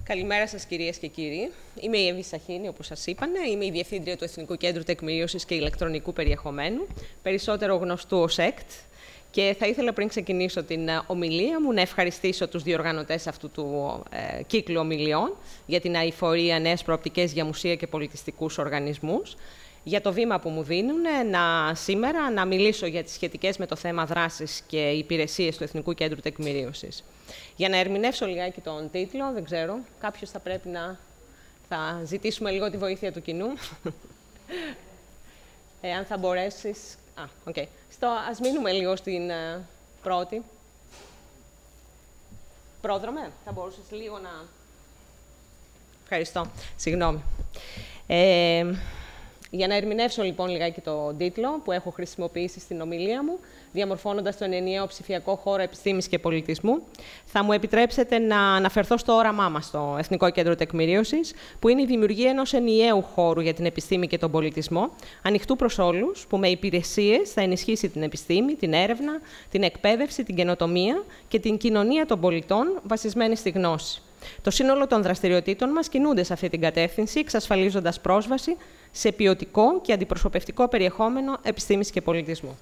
Καλημέρα σας, κυρίες και κύριοι. Είμαι η Εύη Σαχίνη, όπως σας είπανε. Είμαι η Διευθύντρια του Εθνικού Κέντρου Τεκμηρίωσης και Ηλεκτρονικού Περιεχομένου, περισσότερο γνωστού ως ΕΚΤ. Και θα ήθελα πριν ξεκινήσω την ομιλία μου να ευχαριστήσω τους διοργανωτές αυτού του κύκλου ομιλιών για την αειφορία νέες προοπτικές για μουσεία και πολιτιστικούς οργανισμούς, για το βήμα που μου δίνουν σήμερα να μιλήσω για τις σχετικές με το θέμα δράσης και υπηρεσίες του Εθνικού Κέντρου Τεκμηρίωσης. Για να ερμηνεύσω λιγάκι τον τίτλο, δεν ξέρω, κάποιος θα πρέπει να... Θα ζητήσουμε λίγο τη βοήθεια του κοινού. Αν θα μπορέσεις... Okay. Ας μείνουμε λίγο στην πρώτη. Πρόδρομε, θα μπορούσες λίγο να... Ευχαριστώ. Συγγνώμη. Για να ερμηνεύσω λοιπόν λιγάκι τον τίτλο που έχω χρησιμοποιήσει στην ομιλία μου, διαμορφώνοντας τον ενιαίο ψηφιακό χώρο επιστήμης και πολιτισμού, θα μου επιτρέψετε να αναφερθώ στο όραμά μας στο Εθνικό Κέντρο Τεκμηρίωσης, που είναι η δημιουργία ενός ενιαίου χώρου για την επιστήμη και τον πολιτισμό, ανοιχτού προς όλους, που με υπηρεσίες θα ενισχύσει την επιστήμη, την έρευνα, την εκπαίδευση, την καινοτομία και την κοινωνία των πολιτών βασισμένη στη γνώση. Το σύνολο των δραστηριοτήτων μας κινούνται σε αυτή την κατεύθυνση, εξασφαλίζοντας πρόσβαση σε ποιοτικό και αντιπροσωπευτικό περιεχόμενο επιστήμης και πολιτισμού.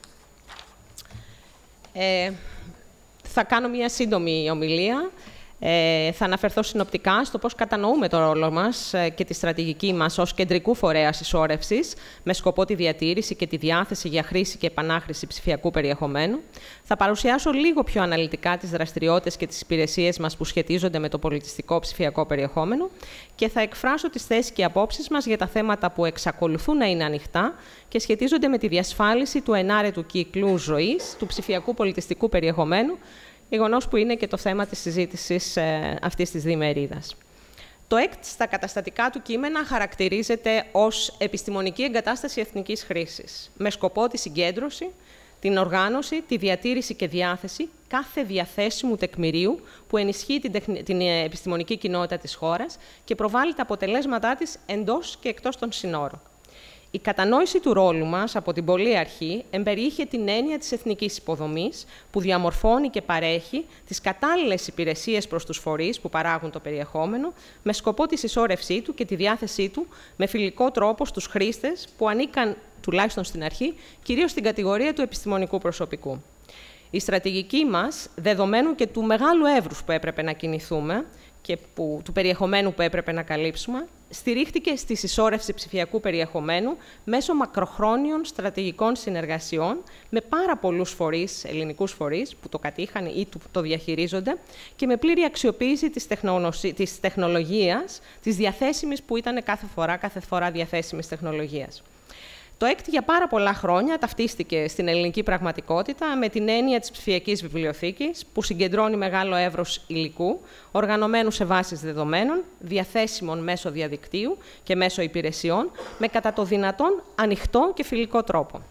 Θα κάνω μια σύντομη ομιλία. Θα αναφερθώ συνοπτικά στο πώς κατανοούμε το ρόλο μας και τη στρατηγική μας ως κεντρικού φορέα συσσόρευσης, με σκοπό τη διατήρηση και τη διάθεση για χρήση και επανάχρηση ψηφιακού περιεχομένου. Θα παρουσιάσω λίγο πιο αναλυτικά τις δραστηριότητες και τις υπηρεσίες μας που σχετίζονται με το πολιτιστικό ψηφιακό περιεχόμενο και θα εκφράσω τις θέσεις και απόψεις μας για τα θέματα που εξακολουθούν να είναι ανοιχτά και σχετίζονται με τη διασφάλιση του ενάρετου κύκλου ζωής του ψηφιακού πολιτιστικού περιεχομένου, γεγονός που είναι και το θέμα της συζήτησης αυτής της διημερίδας. Το ΕΚΤ στα καταστατικά του κείμενα χαρακτηρίζεται ως επιστημονική εγκατάσταση εθνικής χρήσης, με σκοπό τη συγκέντρωση, την οργάνωση, τη διατήρηση και διάθεση κάθε διαθέσιμου τεκμηρίου που ενισχύει την επιστημονική κοινότητα της χώρας και προβάλλει τα αποτελέσματά της εντός και εκτός των συνόρων. Η κατανόηση του ρόλου μας από την πολλή αρχή εμπεριείχε την έννοια της εθνικής υποδομής που διαμορφώνει και παρέχει τις κατάλληλες υπηρεσίες προς τους φορείς που παράγουν το περιεχόμενο με σκοπό τη συσσόρευσή του και τη διάθεσή του με φιλικό τρόπο στους χρήστες που ανήκαν, τουλάχιστον στην αρχή, κυρίως στην κατηγορία του επιστημονικού προσωπικού. Η στρατηγική μας, δεδομένου και του μεγάλου εύρους που έπρεπε να κινηθούμε και του περιεχομένου που έπρεπε να καλύψουμε, στηρίχτηκε στη συσσόρευση ψηφιακού περιεχομένου μέσω μακροχρόνιων στρατηγικών συνεργασιών με πάρα πολλούς φορείς, ελληνικούς φορείς, που το κατήχαν ή το διαχειρίζονται και με πλήρη αξιοποίηση της τεχνολογίας, της διαθέσιμης που ήταν κάθε φορά διαθέσιμης τεχνολογίας. Το ΕΚΤ για πάρα πολλά χρόνια ταυτίστηκε στην ελληνική πραγματικότητα με την έννοια της ψηφιακής βιβλιοθήκης, που συγκεντρώνει μεγάλο εύρος υλικού, οργανωμένου σε βάσεις δεδομένων, διαθέσιμων μέσω διαδικτύου και μέσω υπηρεσιών, με κατά το δυνατόν ανοιχτό και φιλικό τρόπο.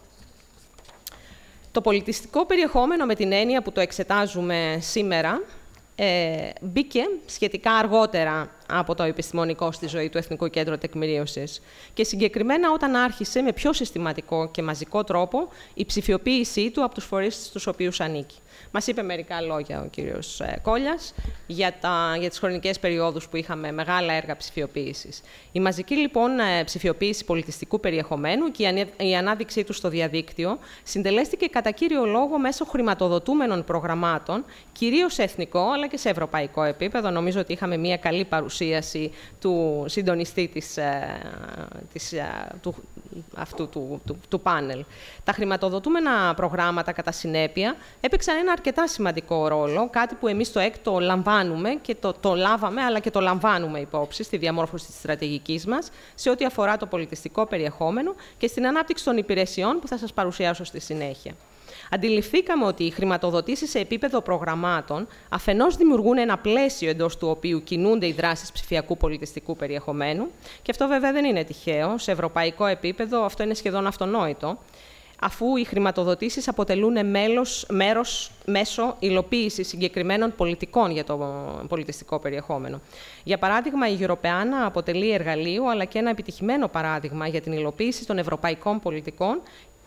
Το πολιτιστικό περιεχόμενο, με την έννοια που το εξετάζουμε σήμερα, μπήκε σχετικά αργότερα από το επιστημονικό στη ζωή του Εθνικού Κέντρου Τεκμηρίωσης και συγκεκριμένα όταν άρχισε με πιο συστηματικό και μαζικό τρόπο η ψηφιοποίησή του από τους φορείς στους οποίους ανήκει. Μας είπε μερικά λόγια ο κύριος Κόλλιας για τις χρονικές περιόδους που είχαμε μεγάλα έργα ψηφιοποίησης. Η μαζική λοιπόν ψηφιοποίηση πολιτιστικού περιεχομένου και η ανάδειξή του στο διαδίκτυο συντελέστηκε κατά κύριο λόγο μέσω χρηματοδοτούμενων προγραμμάτων, κυρίως σε εθνικό αλλά και σε ευρωπαϊκό επίπεδο. Νομίζω ότι είχαμε μια καλή παρουσίαση του συντονιστή του πάνελ. Τα χρηματοδοτούμενα προγράμματα, κατά συνέπεια, έπαιξαν ένα αρκετά σημαντικό ρόλο, κάτι που εμείς στο ΕΚΤ το λαμβάνουμε και το λάβαμε, αλλά και το λαμβάνουμε υπόψη στη διαμόρφωση της στρατηγικής μας, σε ό,τι αφορά το πολιτιστικό περιεχόμενο και στην ανάπτυξη των υπηρεσιών που θα σας παρουσιάσω στη συνέχεια. Αντιληφθήκαμε ότι οι χρηματοδοτήσεις σε επίπεδο προγραμμάτων αφενός δημιουργούν ένα πλαίσιο εντός του οποίου κινούνται οι δράσεις ψηφιακού πολιτιστικού περιεχομένου, και αυτό βέβαια δεν είναι τυχαίο. Σε ευρωπαϊκό επίπεδο αυτό είναι σχεδόν αυτονόητο, αφού οι χρηματοδοτήσεις αποτελούν μέρος μέσω υλοποίησης συγκεκριμένων πολιτικών για το πολιτιστικό περιεχόμενο. Για παράδειγμα, η Europeana αποτελεί εργαλείο, αλλά και ένα επιτυχημένο παράδειγμα για την υλοποίηση των ευρωπαϊκών πολιτικών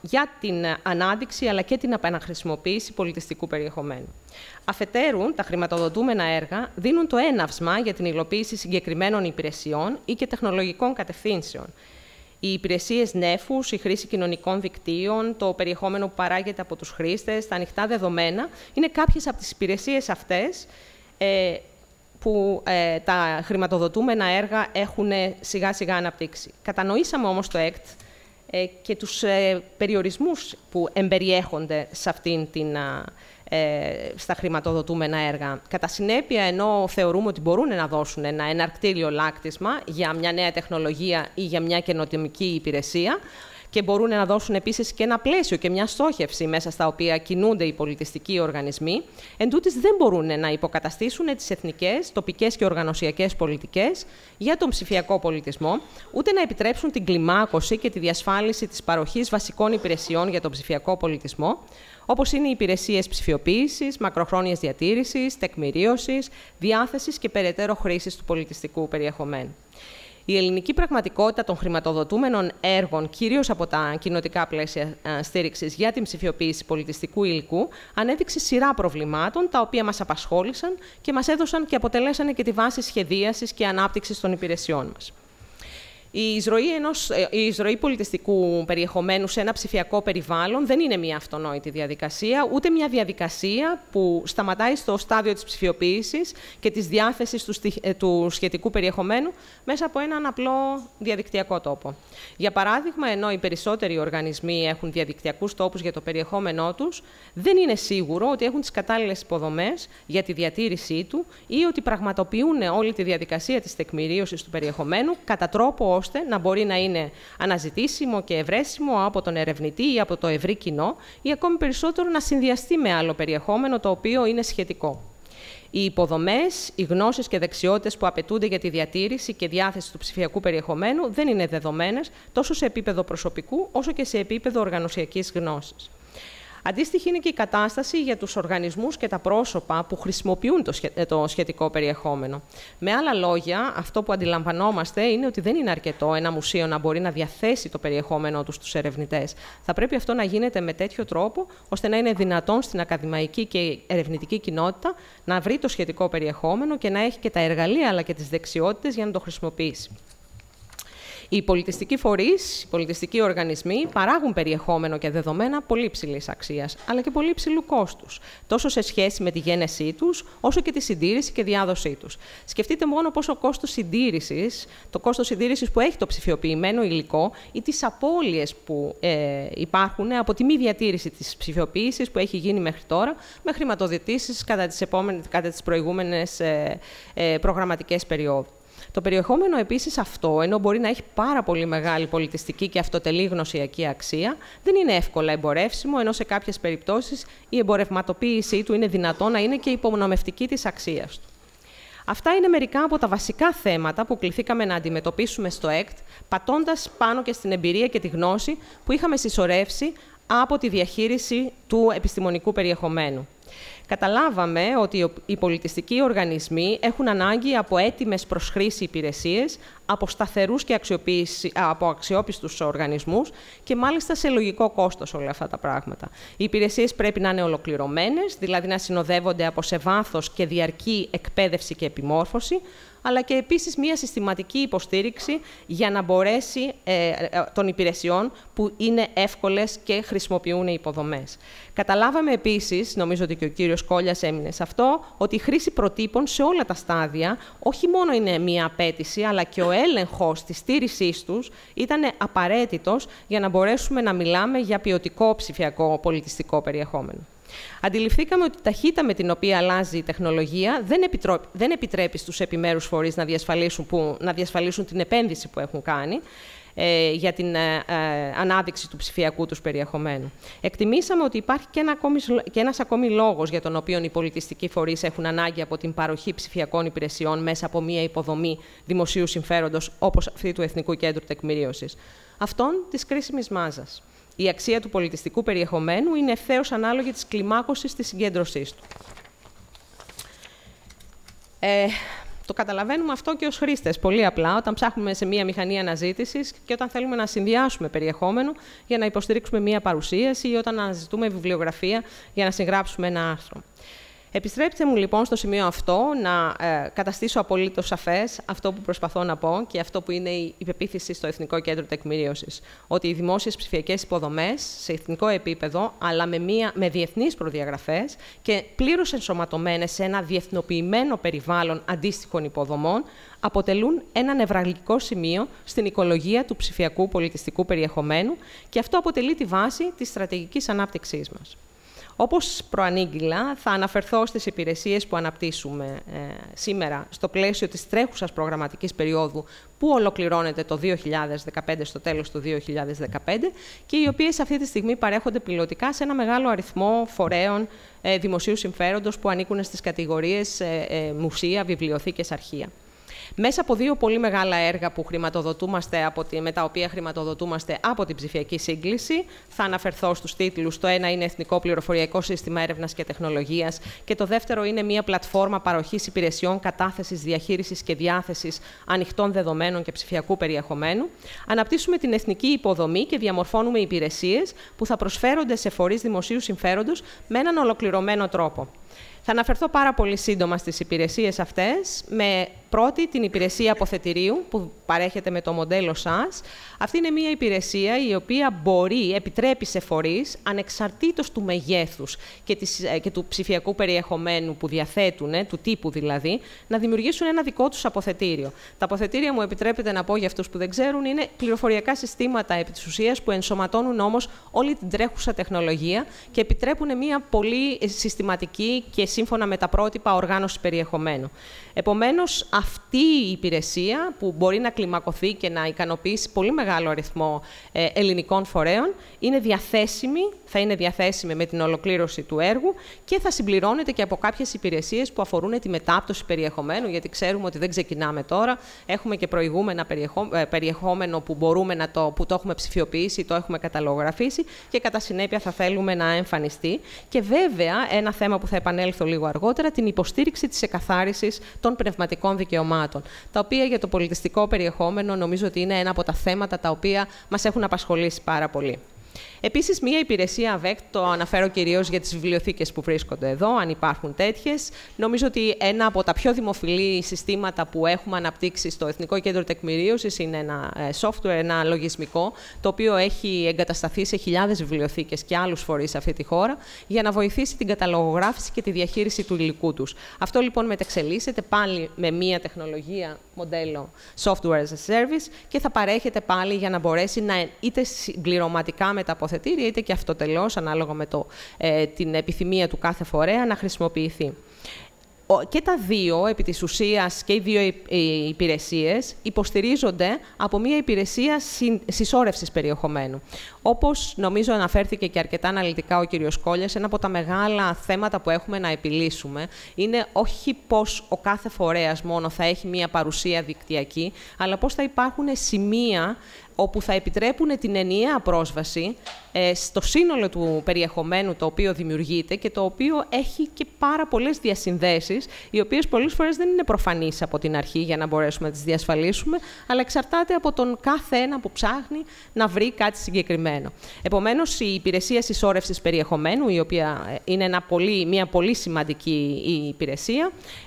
για την ανάδειξη αλλά και την επαναχρησιμοποίηση πολιτιστικού περιεχομένου. Αφετέρου, τα χρηματοδοτούμενα έργα δίνουν το έναυσμα για την υλοποίηση συγκεκριμένων υπηρεσιών ή και τεχνολογικών κατευθύνσεων. Οι υπηρεσίες νέφους, η χρήση κοινωνικών δικτύων, το περιεχόμενο που παράγεται από τους χρήστες, τα ανοιχτά δεδομένα, είναι κάποιες από τις υπηρεσίες αυτές που τα χρηματοδοτούμενα έργα έχουν σιγά-σιγά αναπτύξει. Κατανοήσαμε όμως το ΕΚΤ και τους περιορισμούς που εμπεριέχονται σε αυτήν στα χρηματοδοτούμενα έργα. Κατά συνέπεια, ενώ θεωρούμε ότι μπορούν να δώσουν ένα εναρκτήριο λάκτισμα για μια νέα τεχνολογία ή για μια καινοτομική υπηρεσία, και μπορούν να δώσουν επίσης και ένα πλαίσιο και μια στόχευση μέσα στα οποία κινούνται οι πολιτιστικοί οργανισμοί, εντούτοις δεν μπορούν να υποκαταστήσουν τις εθνικές, τοπικές και οργανωσιακές πολιτικές για τον ψηφιακό πολιτισμό, ούτε να επιτρέψουν την κλιμάκωση και τη διασφάλιση της παροχής βασικών υπηρεσιών για τον ψηφιακό πολιτισμό, όπως είναι οι υπηρεσίες ψηφιοποίησης, μακροχρόνιας διατήρησης, τεκμηρίωσης, διάθεσης και περαιτέρω χρήσης του πολιτιστικού περιεχομένου. Η ελληνική πραγματικότητα των χρηματοδοτούμενων έργων, κυρίως από τα κοινοτικά πλαίσια στήριξης για την ψηφιοποίηση πολιτιστικού υλικού, ανέδειξε σειρά προβλημάτων, τα οποία μας απασχόλησαν και μας έδωσαν και αποτελέσανε και τη βάση σχεδίασης και ανάπτυξης των υπηρεσιών μας. Η εισρωή πολιτιστικού περιεχομένου σε ένα ψηφιακό περιβάλλον δεν είναι μια αυτονόητη διαδικασία, ούτε μια διαδικασία που σταματάει στο στάδιο της ψηφιοποίησης και της διάθεσης του σχετικού περιεχομένου μέσα από έναν απλό διαδικτυακό τόπο. Για παράδειγμα, ενώ οι περισσότεροι οργανισμοί έχουν διαδικτυακούς τόπους για το περιεχόμενό τους, δεν είναι σίγουρο ότι έχουν τις κατάλληλες υποδομές για τη διατήρησή του ή ότι πραγματοποιούν όλη τη διαδικασία της τεκμηρίωσης του περιεχομένου κατά τρόπο ώστε να μπορεί να είναι αναζητήσιμο και ευρέσιμο από τον ερευνητή ή από το ευρύ κοινό, ή ακόμη περισσότερο να συνδυαστεί με άλλο περιεχόμενο το οποίο είναι σχετικό. Οι υποδομές, οι γνώσεις και δεξιότητες που απαιτούνται για τη διατήρηση και διάθεση του ψηφιακού περιεχομένου δεν είναι δεδομένες τόσο σε επίπεδο προσωπικού όσο και σε επίπεδο οργανωσιακής γνώσης. Αντίστοιχη είναι και η κατάσταση για τους οργανισμούς και τα πρόσωπα που χρησιμοποιούν το σχετικό περιεχόμενο. Με άλλα λόγια, αυτό που αντιλαμβανόμαστε είναι ότι δεν είναι αρκετό ένα μουσείο να μπορεί να διαθέσει το περιεχόμενό του στους ερευνητές. Θα πρέπει αυτό να γίνεται με τέτοιο τρόπο, ώστε να είναι δυνατόν στην ακαδημαϊκή και ερευνητική κοινότητα να βρει το σχετικό περιεχόμενο και να έχει και τα εργαλεία αλλά και τις δεξιότητες για να το χρησιμοποιήσει. Οι πολιτιστικοί φορείς, οι πολιτιστικοί οργανισμοί παράγουν περιεχόμενο και δεδομένα πολύ υψηλής αξίας, αλλά και πολύ υψηλού κόστους, τόσο σε σχέση με τη γένεσή τους, όσο και τη συντήρηση και διάδοσή τους. Σκεφτείτε μόνο πόσο το κόστος συντήρησης που έχει το ψηφιοποιημένο υλικό ή τις απώλειες που υπάρχουν από τη μη διατήρηση της ψηφιοποίησης που έχει γίνει μέχρι τώρα, με χρηματοδοτήσεις κατά τις προηγούμενες προγραμματικές περιόδου. Το περιεχόμενο επίσης αυτό, ενώ μπορεί να έχει πάρα πολύ μεγάλη πολιτιστική και αυτοτελή γνωσιακή αξία, δεν είναι εύκολα εμπορεύσιμο, ενώ σε κάποιες περιπτώσεις η εμπορευματοποίησή του είναι δυνατό να είναι και υπονομευτική της αξίας του. Αυτά είναι μερικά από τα βασικά θέματα που κληθήκαμε να αντιμετωπίσουμε στο ΕΚΤ, πατώντας πάνω και στην εμπειρία και τη γνώση που είχαμε συσσωρεύσει από τη διαχείριση του επιστημονικού περιεχομένου. Καταλάβαμε ότι οι πολιτιστικοί οργανισμοί έχουν ανάγκη από έτοιμες προς χρήση υπηρεσίες, από σταθερούς και από αξιόπιστους οργανισμούς και μάλιστα σε λογικό κόστος όλα αυτά τα πράγματα. Οι υπηρεσίες πρέπει να είναι ολοκληρωμένες, δηλαδή να συνοδεύονται από σε βάθος και διαρκή εκπαίδευση και επιμόρφωση, αλλά και επίσης μια συστηματική υποστήριξη για να μπορέσει των υπηρεσιών που είναι εύκολες και χρησιμοποιούν οι υποδομές. Καταλάβαμε επίσης, νομίζω ότι και ο κύριος Κόλλιας έμεινε σε αυτό, ότι η χρήση προτύπων σε όλα τα στάδια όχι μόνο είναι μια απέτηση, αλλά και ο έλεγχος της στήρησής τους ήταν απαραίτητος για να μπορέσουμε να μιλάμε για ποιοτικό ψηφιακό πολιτιστικό περιεχόμενο. Αντιληφθήκαμε ότι η ταχύτητα με την οποία αλλάζει η τεχνολογία δεν επιτρέπει στους επιμέρους φορείς να διασφαλίσουν την επένδυση που έχουν κάνει για την ανάδειξη του ψηφιακού τους περιεχομένου. Εκτιμήσαμε ότι υπάρχει και ένας ακόμη λόγος για τον οποίο οι πολιτιστικοί φορείς έχουν ανάγκη από την παροχή ψηφιακών υπηρεσιών μέσα από μια υποδομή δημοσίου συμφέροντος όπως αυτή του Εθνικού Κέντρου Τεκμηρίωσης. Αυτόν της κρίσιμης μάζας. Η αξία του πολιτιστικού περιεχομένου είναι ευθέως ανάλογη της κλιμάκωσης της συγκέντρωσής του. Το καταλαβαίνουμε αυτό και ως χρήστες, πολύ απλά, όταν ψάχνουμε σε μία μηχανή αναζήτησης και όταν θέλουμε να συνδυάσουμε περιεχόμενο για να υποστηρίξουμε μία παρουσίαση ή όταν αναζητούμε βιβλιογραφία για να συγγράψουμε ένα άρθρο. Επιστρέψτε μου λοιπόν στο σημείο αυτό να καταστήσω απολύτως σαφές αυτό που προσπαθώ να πω και αυτό που είναι η πεποίθηση στο Εθνικό Κέντρο Τεκμηρίωσης. Ότι οι δημόσιες ψηφιακές υποδομές σε εθνικό επίπεδο, αλλά με διεθνείς προδιαγραφές και πλήρως ενσωματωμένες σε ένα διεθνοποιημένο περιβάλλον αντίστοιχων υποδομών, αποτελούν ένα νευραλγικό σημείο στην οικολογία του ψηφιακού πολιτιστικού περιεχομένου και αυτό αποτελεί τη βάση της στρατηγικής ανάπτυξής μας. Όπως προανήγγυλα, θα αναφερθώ στις υπηρεσίες που αναπτύσσουμε σήμερα στο πλαίσιο της τρέχουσας προγραμματικής περίοδου που ολοκληρώνεται το 2015, στο τέλος του 2015, και οι οποίες αυτή τη στιγμή παρέχονται πιλωτικά σε ένα μεγάλο αριθμό φορέων δημοσίου συμφέροντος που ανήκουν στις κατηγορίες μουσεία, βιβλιοθήκες, αρχεία. Μέσα από δύο πολύ μεγάλα έργα που με τα οποία χρηματοδοτούμαστε από την ψηφιακή σύγκληση, θα αναφερθώ στους τίτλους. Το ένα είναι Εθνικό Πληροφοριακό Σύστημα Έρευνας και Τεχνολογίας και το δεύτερο είναι μια πλατφόρμα παροχής υπηρεσιών κατάθεσης, διαχείρισης και διάθεσης ανοιχτών δεδομένων και ψηφιακού περιεχομένου. Αναπτύσσουμε την εθνική υποδομή και διαμορφώνουμε υπηρεσίες που θα προσφέρονται σε φορείς δημοσίου συμφέροντος με έναν ολοκληρωμένο τρόπο. Θα αναφερθώ πάρα πολύ σύντομα στις υπηρεσίες αυτές, με πρώτη την υπηρεσία αποθετηρίου που παρέχεται με το μοντέλο SAS. Αυτή είναι μια υπηρεσία η οποία επιτρέπει σε φορείς, ανεξαρτήτως του μεγέθους και του ψηφιακού περιεχομένου που διαθέτουν, του τύπου δηλαδή, να δημιουργήσουν ένα δικό τους αποθετήριο. Τα αποθετήρια, μου επιτρέπετε να πω για αυτούς που δεν ξέρουν, είναι πληροφοριακά συστήματα επί της ουσίας που ενσωματώνουν όμως όλη την τρέχουσα τεχνολογία και επιτρέπουν μια πολύ συστηματική και σύμφωνα με τα πρότυπα οργάνωση περιεχομένου. Επομένως, αυτή η υπηρεσία που μπορεί να κλιμακωθεί και να ικανοποιήσει πολύ μεγάλο αριθμό ελληνικών φορέων θα είναι διαθέσιμη με την ολοκλήρωση του έργου και θα συμπληρώνεται και από κάποιες υπηρεσίες που αφορούν τη μετάπτωση περιεχομένου, γιατί ξέρουμε ότι δεν ξεκινάμε τώρα. Έχουμε και προηγούμενα περιεχόμενο που που το έχουμε ψηφιοποιήσει, το έχουμε καταλογραφήσει και κατά συνέπεια θα θέλουμε να εμφανιστεί. Και βέβαια, ένα θέμα που θα επανέλθω λίγο αργότερα, την υποστήριξη της εκαθάρισης των πνευματικών δικαιωμάτων, τα οποία για το πολιτιστικό περιεχόμενο νομίζω ότι είναι ένα από τα θέματα τα οποία μας έχουν απασχολήσει πάρα πολύ. Επίσης, μία υπηρεσία AVEC, το αναφέρω κυρίως για τις βιβλιοθήκες που βρίσκονται εδώ, αν υπάρχουν τέτοιες. Νομίζω ότι ένα από τα πιο δημοφιλή συστήματα που έχουμε αναπτύξει στο Εθνικό Κέντρο Τεκμηρίωσης είναι ένα software, ένα λογισμικό, το οποίο έχει εγκατασταθεί σε χιλιάδες βιβλιοθήκες και άλλους φορείς σε αυτή τη χώρα, για να βοηθήσει την καταλογογράφηση και τη διαχείριση του υλικού τους. Αυτό λοιπόν μετεξελίσσεται πάλι με μία τεχνολογία μοντέλο software as a service και θα παρέχεται πάλι για να μπορέσει να είτε συμπληρωματικά με τα αποθετήρια, είτε και αυτοτελώς, ανάλογα με την επιθυμία του κάθε φορέα, να χρησιμοποιηθεί. Και τα δύο, επί της ουσίας, και οι δύο υπηρεσίες υποστηρίζονται από μια υπηρεσία συσσόρευσης περιεχομένου. Όπως νομίζω αναφέρθηκε και αρκετά αναλυτικά ο κύριος Κόλλιας, ένα από τα μεγάλα θέματα που έχουμε να επιλύσουμε είναι όχι πώς ο κάθε φορέας μόνο θα έχει μια παρουσία δικτυακή, αλλά πώς θα υπάρχουν σημεία όπου θα επιτρέπουν την ενιαία πρόσβαση στο σύνολο του περιεχομένου το οποίο δημιουργείται και το οποίο έχει και πάρα πολλές διασυνδέσεις, οι οποίες πολλές φορές δεν είναι προφανείς από την αρχή για να μπορέσουμε να τις διασφαλίσουμε, αλλά εξαρτάται από τον κάθε ένα που ψάχνει να βρει κάτι συγκεκριμένο. Επομένως, η υπηρεσία συσσόρευσης περιεχομένου, η οποία είναι μια πολύ σημαντική υπηρεσία,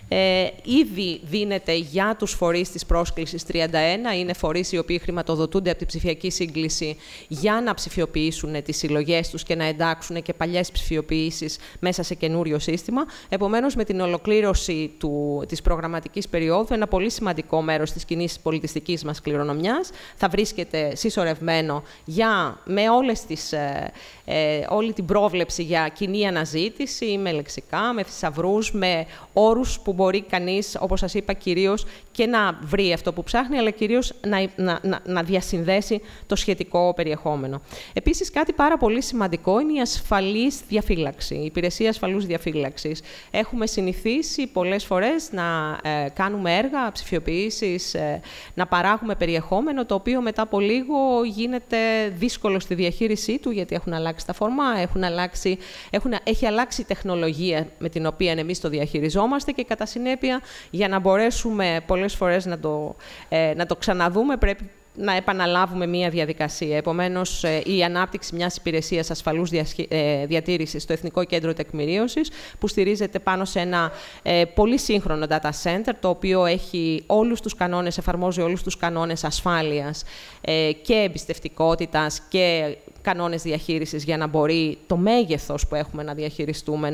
ήδη δίνεται για τους φορείς της πρόσκλησης 31, είναι φορείς οι οποίοι χρηματοδοτούνται από την ψηφιακή σύγκληση για να ψηφιοποιήσουν τις συλλογές τους και να εντάξουν και παλιές ψηφιοποιήσεις μέσα σε καινούριο σύστημα. Επομένως, με την ολοκλήρωση της προγραμματικής περίοδου, ένα πολύ σημαντικό μέρος της κοινής πολιτιστικής μας κληρονομιάς θα βρίσκεται συσσωρευμένο με όλη την πρόβλεψη για κοινή αναζήτηση, με λεξικά, με θησαυρούς, με όρους που μπορεί κανείς, όπως σας είπα, κυρίως και να βρει αυτό που ψάχνει, αλλά κυρίως να διασυνδέσει το σχετικό περιεχόμενο. Επίσης, κάτι πάρα πολύ σημαντικό είναι η ασφαλής διαφύλαξη, η υπηρεσία ασφαλούς διαφύλαξης. Έχουμε συνηθίσει βοηθήσει πολλές φορές να κάνουμε έργα ψηφιοποίησης, να παράγουμε περιεχόμενο, το οποίο μετά από λίγο γίνεται δύσκολο στη διαχείρισή του, γιατί έχουν αλλάξει τα φορμά, έχει αλλάξει η τεχνολογία με την οποία εμείς το διαχειριζόμαστε και κατά συνέπεια, για να μπορέσουμε πολλές φορές να το ξαναδούμε, πρέπει να επαναλάβουμε μία διαδικασία. Επομένως, η ανάπτυξη μιας υπηρεσίας ασφαλούς διατήρησης στο Εθνικό Κέντρο Τεκμηρίωσης, που στηρίζεται πάνω σε ένα πολύ σύγχρονο data center, το οποίο έχει εφαρμόζει όλους τους κανόνες ασφάλειας και εμπιστευτικότητας και κανόνες διαχείρισης, για να μπορεί το μέγεθος που έχουμε να διαχειριστούμε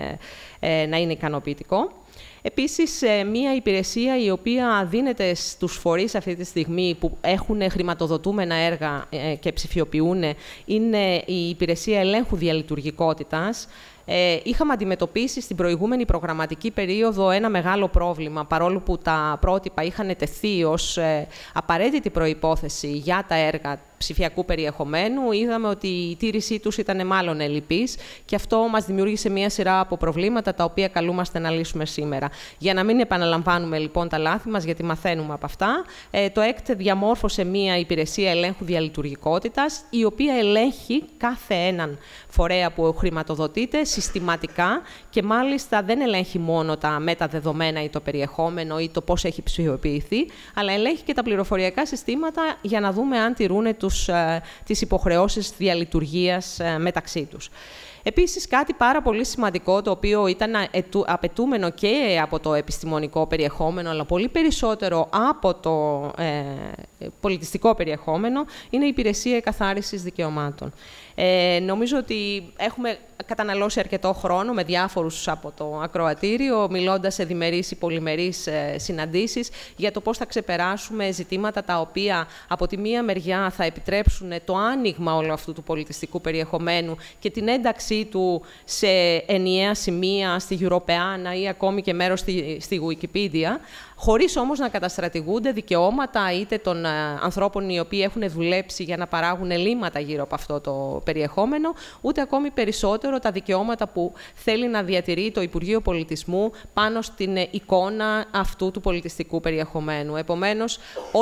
να είναι ικανοποιητικό. Επίσης, μία υπηρεσία η οποία δίνεται στους φορείς αυτή τη στιγμή που έχουν χρηματοδοτούμενα έργα και ψηφιοποιούν, είναι η υπηρεσία ελέγχου διαλειτουργικότητας. Είχαμε αντιμετωπίσει στην προηγούμενη προγραμματική περίοδο ένα μεγάλο πρόβλημα, παρόλο που τα πρότυπα είχαν τεθεί ως απαραίτητη προϋπόθεση για τα έργα ψηφιακού περιεχομένου. Είδαμε ότι η τήρησή τους ήταν μάλλον ελλειπής και αυτό μας δημιούργησε μία σειρά από προβλήματα, τα οποία καλούμαστε να λύσουμε σήμερα. Για να μην επαναλαμβάνουμε λοιπόν τα λάθη μας, γιατί μαθαίνουμε από αυτά, το ΕΚΤ διαμόρφωσε μία υπηρεσία ελέγχου διαλειτουργικότητας, η οποία ελέγχει κάθε έναν φορέα που χρηματοδοτείται συστηματικά και μάλιστα δεν ελέγχει μόνο τα μεταδεδομένα ή το περιεχόμενο ή το πώς έχει ψηφιοποιηθεί, αλλά ελέγχει και τα πληροφοριακά συστήματα για να δούμε αν τηρούν τις υποχρεώσεις διαλειτουργίας μεταξύ τους. Επίσης, κάτι πάρα πολύ σημαντικό, το οποίο ήταν απαιτούμενο και από το επιστημονικό περιεχόμενο, αλλά πολύ περισσότερο από το πολιτιστικό περιεχόμενο, είναι η υπηρεσία εκαθάρισης δικαιωμάτων. Νομίζω ότι έχουμε καταναλώσει αρκετό χρόνο με διάφορους από το ακροατήριο, μιλώντας σε διμερείς ή πολυμερείς συναντήσεις, για το πώς θα ξεπεράσουμε ζητήματα τα οποία από τη μία μεριά θα επιτρέψουν το άνοιγμα όλου αυτού του πολιτιστικού περιεχομένου και την ένταξή του σε ενιαία σημεία στη Europeana ή ακόμη και μέρος στη Wikipedia, χωρίς όμως να καταστρατηγούνται δικαιώματα είτε των ανθρώπων οι οποίοι έχουν δουλέψει για να παράγουν ελλείμματα γύρω από αυτό το περιεχόμενο, ούτε ακόμη περισσότερο τα δικαιώματα που θέλει να διατηρεί το Υπουργείο Πολιτισμού πάνω στην εικόνα αυτού του πολιτιστικού περιεχομένου. Επομένως,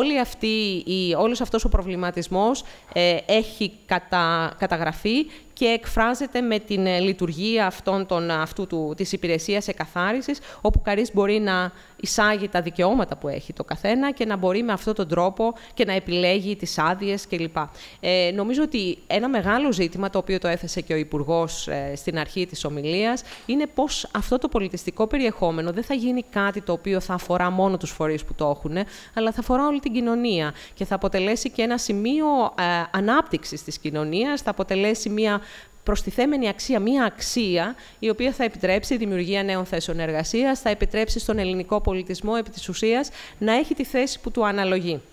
όλος αυτός ο προβληματισμός έχει καταγραφεί και εκφράζεται με την λειτουργία της υπηρεσίας εκαθάρισης, όπου κανείς μπορεί να εισάγει τα δικαιώματα που έχει το καθένα και να μπορεί με αυτόν τον τρόπο και να επιλέγει τις άδειες κλπ. Νομίζω ότι ένα μεγάλο ζήτημα, το οποίο το έθεσε και ο Υπουργός στην αρχή της ομιλίας, είναι πώς αυτό το πολιτιστικό περιεχόμενο δεν θα γίνει κάτι το οποίο θα αφορά μόνο τους φορείς που το έχουν, αλλά θα αφορά όλη την κοινωνία και θα αποτελέσει και ένα σημείο ανάπτυξης της κοινωνίας, θα αποτελέσει μια προστιθέμενη αξία, μία αξία η οποία θα επιτρέψει η δημιουργία νέων θέσεων εργασίας, θα επιτρέψει στον ελληνικό πολιτισμό επί της ουσίας να έχει τη θέση που του αναλογεί.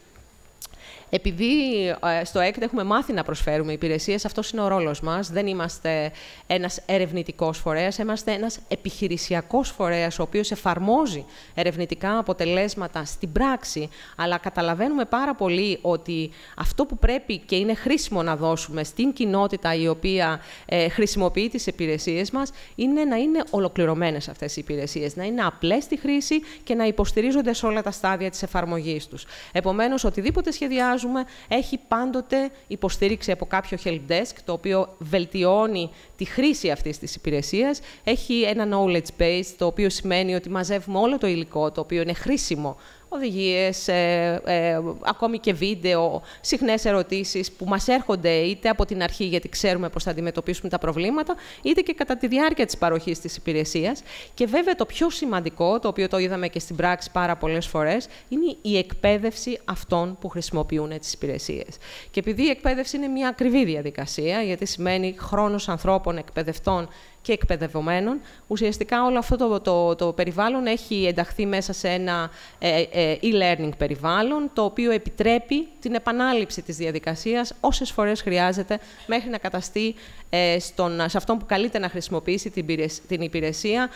Επειδή στο ΕΚΤ έχουμε μάθει να προσφέρουμε υπηρεσίες, αυτός είναι ο ρόλος μας. Δεν είμαστε ένας ερευνητικός φορέας, είμαστε ένας επιχειρησιακός φορέας, ο οποίος εφαρμόζει ερευνητικά αποτελέσματα στην πράξη, αλλά καταλαβαίνουμε πάρα πολύ ότι αυτό που πρέπει και είναι χρήσιμο να δώσουμε στην κοινότητα η οποία χρησιμοποιεί τις υπηρεσίες μας, είναι να είναι ολοκληρωμένες αυτές οι υπηρεσίες, να είναι απλές στη χρήση και να υποστηρίζονται σε όλα τα στάδια της εφαρμογής τους. Επομένως, οτιδήποτε σχεδιάζουμε έχει πάντοτε υποστήριξη από κάποιο helpdesk, το οποίο βελτιώνει τη χρήση αυτής της υπηρεσίας. Έχει ένα knowledge base, το οποίο σημαίνει ότι μαζεύουμε όλο το υλικό, το οποίο είναι χρήσιμο. Οδηγίες, ακόμη και βίντεο, συχνές ερωτήσεις που μας έρχονται είτε από την αρχή, γιατί ξέρουμε πώς θα αντιμετωπίσουμε τα προβλήματα, είτε και κατά τη διάρκεια της παροχής της υπηρεσίας. Και βέβαια το πιο σημαντικό, το οποίο το είδαμε και στην πράξη πάρα πολλές φορές, είναι η εκπαίδευση αυτών που χρησιμοποιούν τις υπηρεσίες. Και επειδή η εκπαίδευση είναι μια ακριβή διαδικασία, γιατί σημαίνει χρόνος ανθρώπων, εκπαιδευτών και εκπαιδευομένων, ουσιαστικά όλο αυτό το περιβάλλον έχει ενταχθεί μέσα σε ένα e-learning περιβάλλον, το οποίο επιτρέπει την επανάληψη της διαδικασίας όσες φορές χρειάζεται, μέχρι να καταστεί σε αυτόν που καλείται να χρησιμοποιήσει την υπηρεσία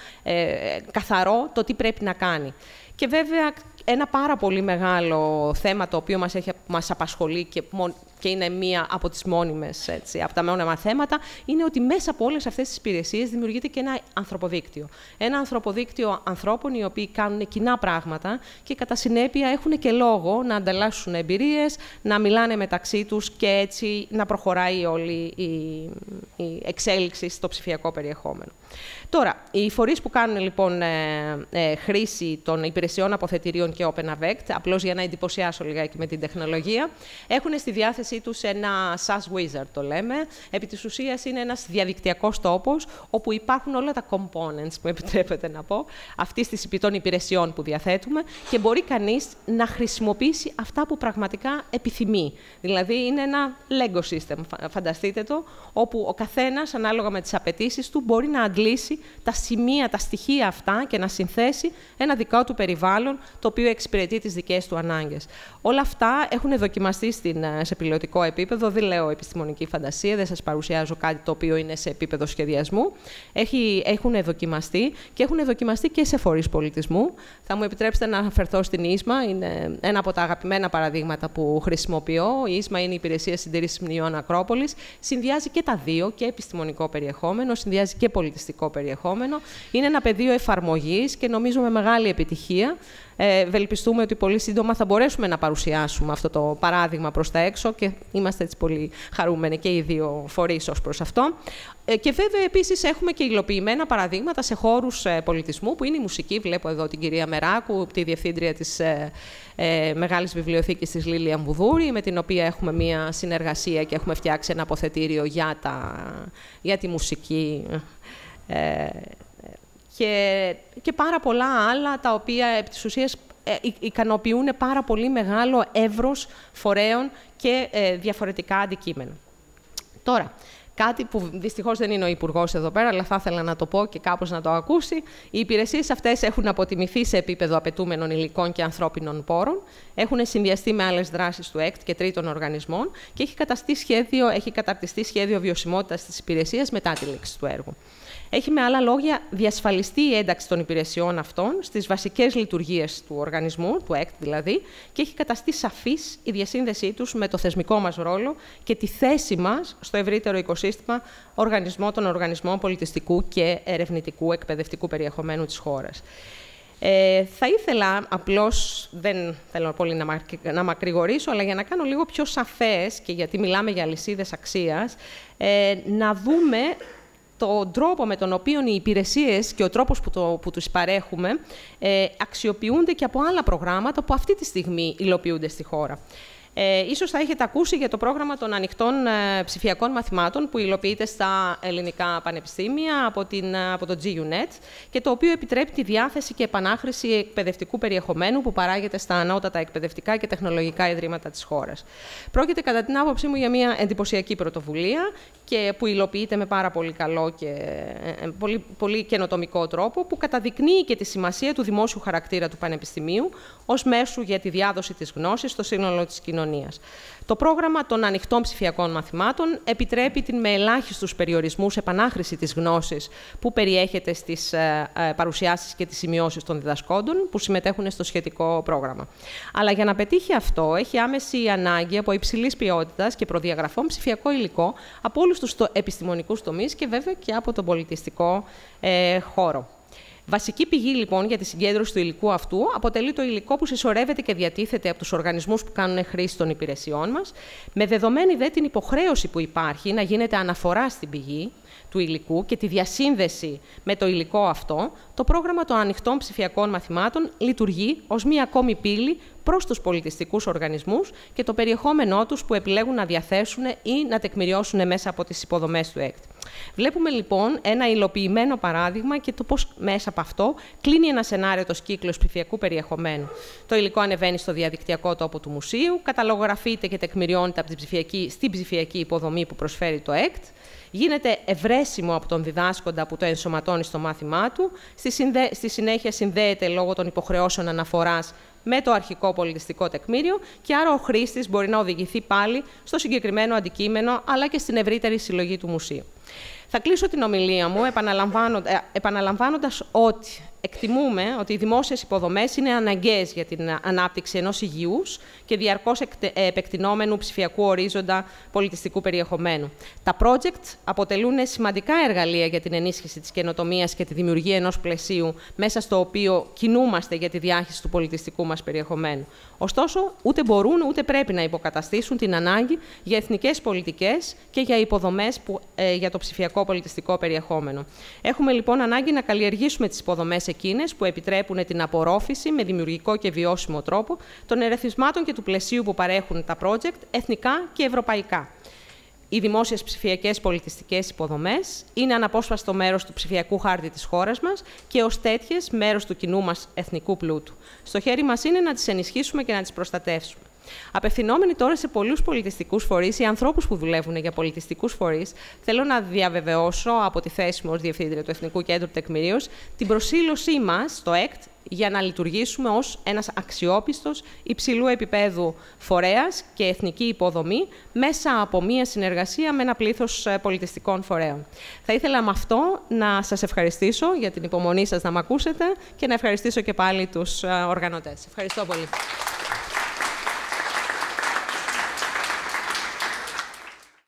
καθαρό το τι πρέπει να κάνει. Και βέβαια, ένα πάρα πολύ μεγάλο θέμα το οποίο μας απασχολεί και και είναι μία από τις μόνιμες, από τα μόνιμα θέματα, είναι ότι μέσα από όλες αυτές τις υπηρεσίες δημιουργείται και ένα ανθρωποδίκτυο. Ένα ανθρωποδίκτυο ανθρώπων οι οποίοι κάνουν κοινά πράγματα και κατά συνέπεια έχουν και λόγο να ανταλλάσσουν εμπειρίες, να μιλάνε μεταξύ τους και έτσι να προχωράει όλη η εξέλιξη στο ψηφιακό περιεχόμενο. Τώρα, οι φορείς που κάνουν λοιπόν χρήση των υπηρεσιών αποθετηρίων και OpenAvect, απλώς για να εντυπωσιάσω λιγάκι με την τεχνολογία, έχουν στη διάθεσή τους ένα SaaS Wizard, το λέμε. Επί της ουσίας είναι ένας διαδικτυακός τόπος, όπου υπάρχουν όλα τα components, που επιτρέπεται να πω, αυτής της των υπηρεσιών που διαθέτουμε και μπορεί κανείς να χρησιμοποιήσει αυτά που πραγματικά επιθυμεί. Δηλαδή, είναι ένα Lego system, φανταστείτε το, όπου ο καθένας, ανάλογα με τις απαιτήσεις του, μπορεί να αντλήσει τα σημεία, τα στοιχεία αυτά και να συνθέσει ένα δικό του περιβάλλον, το οποίο εξυπηρετεί τις δικές του ανάγκες. Όλα αυτά έχουν δοκιμαστεί σε πιλωτικό επίπεδο, δεν λέω επιστημονική φαντασία, δεν σας παρουσιάζω κάτι το οποίο είναι σε επίπεδο σχεδιασμού. Έχουν δοκιμαστεί και έχουν δοκιμαστεί και σε φορείς πολιτισμού. Θα μου επιτρέψετε να αναφερθώ στην ΙΣΜΑ, είναι ένα από τα αγαπημένα παραδείγματα που χρησιμοποιώ. Η ΙΣΜΑ είναι η Υπηρεσία Συντήρησης Μνημείων Ακρόπολης. Συνδυάζει και τα δύο, και επιστημονικό περιεχόμενο, συνδυάζει και πολιτιστικό περιεχόμενο. Είναι ένα πεδίο εφαρμογής και νομίζω με μεγάλη επιτυχία. Ευελπιστούμε ότι πολύ σύντομα θα μπορέσουμε να παρουσιάσουμε αυτό το παράδειγμα προς τα έξω και είμαστε έτσι πολύ χαρούμενοι και οι δύο φορείς ως προς αυτό. Και βέβαια επίσης έχουμε και υλοποιημένα παραδείγματα σε χώρους πολιτισμού που είναι η μουσική. Βλέπω εδώ την κυρία Μεράκου, τη διευθύντρια της Μεγάλης Βιβλιοθήκης της Λίλια Μπουδούρη, με την οποία έχουμε μία συνεργασία και έχουμε φτιάξει ένα αποθετήριο για τη μουσική. Και πάρα πολλά άλλα, τα οποία επί της ουσίας ικανοποιούν πάρα πολύ μεγάλο εύρος φορέων και διαφορετικά αντικείμενα. Τώρα, κάτι που δυστυχώς δεν είναι ο Υπουργός εδώ πέρα, αλλά θα ήθελα να το πω και κάπως να το ακούσει. Οι υπηρεσίες αυτές έχουν αποτιμηθεί σε επίπεδο απαιτούμενων υλικών και ανθρώπινων πόρων, έχουν συνδυαστεί με άλλες δράσεις του ΕΚΤ και τρίτων οργανισμών και έχει καταρτιστεί σχέδιο βιωσιμότητας της υπηρεσίας μετά τη λήξη του έργου. Έχει με άλλα λόγια διασφαλιστεί η ένταξη των υπηρεσιών αυτών στις βασικές λειτουργίες του οργανισμού, του ΕΚΤ δηλαδή, και έχει καταστεί σαφής η διασύνδεσή τους με το θεσμικό μας ρόλο και τη θέση μας στο ευρύτερο οικοσύστημα των οργανισμών πολιτιστικού και ερευνητικού εκπαιδευτικού περιεχομένου της χώρας. Θα ήθελα απλώς, δεν θέλω πολύ να μακρηγορήσω, αλλά για να κάνω λίγο πιο σαφές, και γιατί μιλάμε για αλυσίδες αξίας, να δούμε τον τρόπο με τον οποίο οι υπηρεσίες και ο τρόπος που τους παρέχουμε αξιοποιούνται και από άλλα προγράμματα που αυτή τη στιγμή υλοποιούνται στη χώρα. Ίσως θα έχετε ακούσει για το πρόγραμμα των ανοιχτών ψηφιακών μαθημάτων που υλοποιείται στα ελληνικά πανεπιστήμια από το GUNET και το οποίο επιτρέπει τη διάθεση και επανάχρηση εκπαιδευτικού περιεχομένου που παράγεται στα ανώτατα εκπαιδευτικά και τεχνολογικά ιδρύματα της χώρας. Πρόκειται κατά την άποψή μου για μια εντυπωσιακή πρωτοβουλία και που υλοποιείται με πάρα πολύ καλό και πολύ καινοτομικό τρόπο, που καταδεικνύει και τη σημασία του δημόσιου χαρακτήρα του πανεπιστημίου ως μέσου για τη διάδοση της γνώσης στο σύνολο της κοινωνίας. Το πρόγραμμα των ανοιχτών ψηφιακών μαθημάτων επιτρέπει την με ελάχιστους περιορισμούς επανάχρηση της γνώσης που περιέχεται στις παρουσιάσεις και τις σημειώσεις των διδασκόντων που συμμετέχουν στο σχετικό πρόγραμμα. Αλλά για να πετύχει αυτό, έχει άμεση ανάγκη από υψηλής ποιότητας και προδιαγραφών ψηφιακό υλικό από όλους τους επιστημονικούς τομείς και βέβαια και από τον πολιτιστικό χώρο. Βασική πηγή, λοιπόν, για τη συγκέντρωση του υλικού αυτού αποτελεί το υλικό που συσσωρεύεται και διατίθεται από τους οργανισμούς που κάνουν χρήση των υπηρεσιών μας, με δεδομένη δε την υποχρέωση που υπάρχει να γίνεται αναφορά στην πηγή του υλικού και τη διασύνδεση με το υλικό αυτό, το πρόγραμμα των ανοιχτών ψηφιακών μαθημάτων λειτουργεί ως μία ακόμη πύλη προς τους πολιτιστικούς οργανισμούς και το περιεχόμενό τους που επιλέγουν να διαθέσουν ή να τεκμηριώσουν μέσα από τις υποδομές του ΕΚΤ. Βλέπουμε λοιπόν ένα υλοποιημένο παράδειγμα και το πώς μέσα από αυτό κλείνει ένα σενάριο κύκλος ψηφιακού περιεχομένου. Το υλικό ανεβαίνει στο διαδικτυακό τόπο του μουσείου, καταλογραφείται και τεκμηριώνεται στην ψηφιακή υποδομή που προσφέρει το ΕΚΤ, γίνεται ευρέσιμο από τον διδάσκοντα που το ενσωματώνει στο μάθημά του, στη συνέχεια συνδέεται λόγω των υποχρεώσεων αναφοράς με το αρχικό πολιτιστικό τεκμήριο και άρα ο χρήστης μπορεί να οδηγηθεί πάλι στο συγκεκριμένο αντικείμενο αλλά και στην ευρύτερη συλλογή του μουσείου. Θα κλείσω την ομιλία μου επαναλαμβάνοντας ότι εκτιμούμε ότι οι δημόσιες υποδομές είναι αναγκαίες για την ανάπτυξη ενός υγιούς και διαρκώς επεκτηνόμενου ψηφιακού ορίζοντα πολιτιστικού περιεχομένου. Τα project αποτελούν σημαντικά εργαλεία για την ενίσχυση της καινοτομίας και τη δημιουργία ενός πλαισίου μέσα στο οποίο κινούμαστε για τη διάχυση του πολιτιστικού μας περιεχομένου. Ωστόσο, ούτε μπορούν ούτε πρέπει να υποκαταστήσουν την ανάγκη για εθνικές πολιτικές και για υποδομές για το ψηφιακό πολιτιστικό περιεχόμενο. Έχουμε λοιπόν ανάγκη να καλλιεργήσουμε τις υποδομές εκείνες που επιτρέπουν την απορρόφηση με δημιουργικό και βιώσιμο τρόπο των ερεθισμάτων και του πλαισίου που παρέχουν τα project εθνικά και ευρωπαϊκά. Οι δημόσιες ψηφιακές πολιτιστικές υποδομές είναι αναπόσπαστο μέρος του ψηφιακού χάρτη της χώρας μας και ως τέτοιες μέρος του κοινού μας εθνικού πλούτου. Στο χέρι μας είναι να τις ενισχύσουμε και να τις προστατεύσουμε. Απευθυνόμενοι τώρα σε πολλούς πολιτιστικούς φορείς ή ανθρώπους που δουλεύουν για πολιτιστικούς φορείς, θέλω να διαβεβαιώσω από τη θέση μου ως Διευθύντρια του Εθνικού Κέντρου Τεκμηρίωσης την προσήλωσή μας στο ΕΚΤ για να λειτουργήσουμε ως ένας αξιόπιστος, υψηλού επίπεδου φορέας και εθνική υποδομή μέσα από μία συνεργασία με ένα πλήθος πολιτιστικών φορέων. Θα ήθελα με αυτό να σας ευχαριστήσω για την υπομονή σας να με ακούσετε και να ευχαριστήσω και πάλι τους οργανωτές. Ευχαριστώ πολύ.